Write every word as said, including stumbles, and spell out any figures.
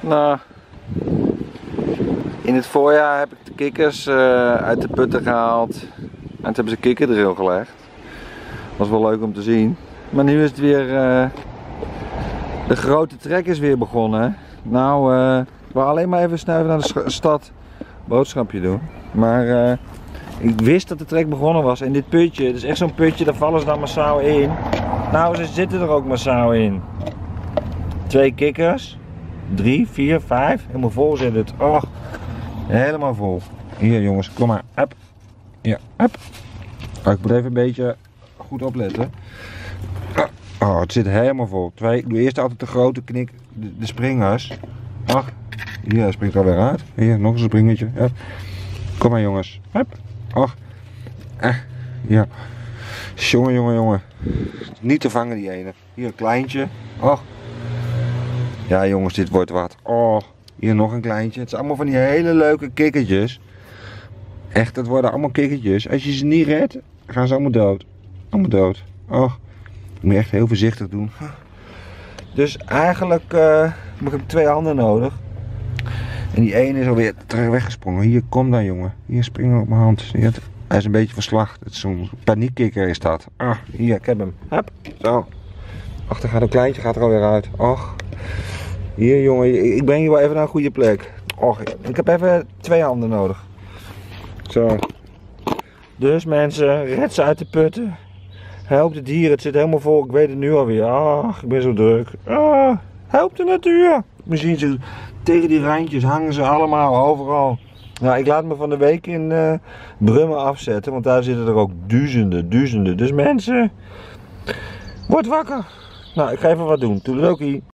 Nou, in het voorjaar heb ik de kikkers uh, uit de putten gehaald en toen hebben ze kikkerdrill gelegd. Was wel leuk om te zien. Maar nu is het weer, uh, de grote trek is weer begonnen. Nou, uh, ik wil alleen maar even snel naar de stad boodschapje doen. Maar uh, ik wist dat de trek begonnen was en dit putje, het is echt zo'n putje, daar vallen ze dan massaal in. Nou, ze zitten er ook massaal in. Twee kikkers. Drie, vier, vijf. Helemaal vol zit het. Oh, helemaal vol. Hier jongens, kom maar. Hup. Ja, hup. Oh, ik moet even een beetje goed opletten. Oh, het zit helemaal vol. Twee. Ik doe eerst altijd de grote knik, de, de springers. Ach, hier springt er alweer uit. Hier, nog eens een springetje. Hup. Kom maar jongens. Hup. Och. Eh. Ja. Jongen, jongen, jongen. Niet te vangen die ene. Hier een kleintje. Och. Ja jongens, dit wordt wat. Oh, hier nog een kleintje. Het zijn allemaal van die hele leuke kikkertjes. Echt, dat worden allemaal kikkertjes. Als je ze niet redt, gaan ze allemaal dood. Allemaal dood. Oh, ik moet echt heel voorzichtig doen. Dus eigenlijk uh, heb ik twee handen nodig. En die ene is alweer terug weggesprongen. Hier, kom dan jongen. Hier, springen op mijn hand. Hij is een beetje verslacht. Het is zo'n paniekkikker is dat. Ah, hier, ik heb hem. Hup, zo. Achter gaat een kleintje, gaat er alweer uit. Och. Hier jongen, ik breng je wel even naar een goede plek. Och, ik heb even twee handen nodig. Zo. Dus mensen, red ze uit de putten. Help de dieren, het zit helemaal vol. Ik weet het nu alweer. Ach, ik ben zo druk. Ah, help de natuur. Misschien ze tegen die randjes hangen ze allemaal overal. Nou, ik laat me van de week in uh, Brummen afzetten, want daar zitten er ook duizenden, duizenden. Dus mensen, word wakker. Nou, ik ga even wat doen. Toedeledokie.